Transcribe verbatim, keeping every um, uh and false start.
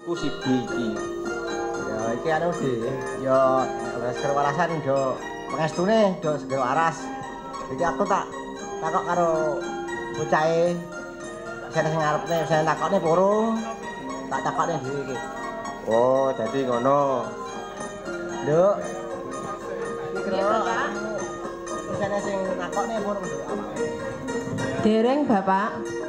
iku si B iki. Ya iki anu Di, ya wis kewarasan do pangestune do segera waras. Jadi aku tak takok karo bocahe sing ngarepne, sing takokne poro. Tak takokne dhewe iki. Oh, dadi ngono. Nduk. Iki kira sing sing takokne poro, Nduk. Dereng, Bapak.